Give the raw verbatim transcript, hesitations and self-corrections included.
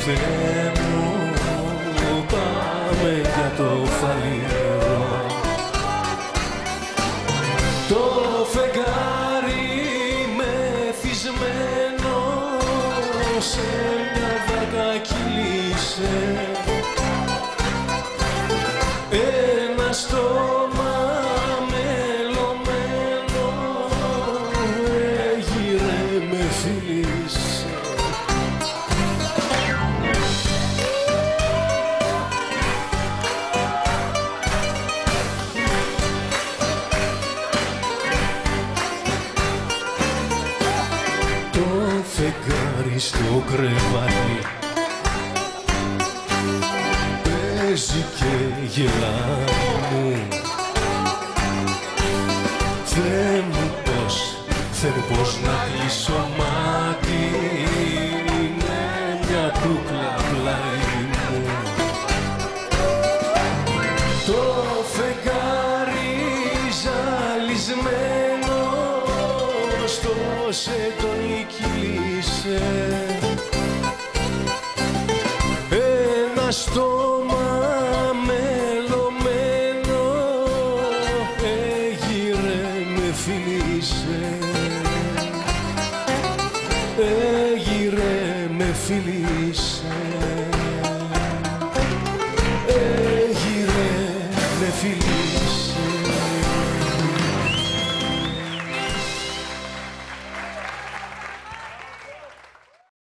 Θεέ μου, πάμε για το φαλήρο. Το φεγγάρι μεθυσμένο σε μια βάρκα κύλησε. Ένα στόμα μελωμένο έγειρε με φίλησε. Το φεγγάρι στο κρεβάτι παίζει και γελάει. Θεέ μου πώς, Θεέ μου πώς να κλείσω μάτι, είναι μια κούκλα πλάι μου. Το φεγγάρι ζαλισμένο στο σεντόνι κύλησε. Ένα στόμα μελωμένο έγειρε με φίλησε. Έγειρε με φίλησε. Έγειρε με φίλησε.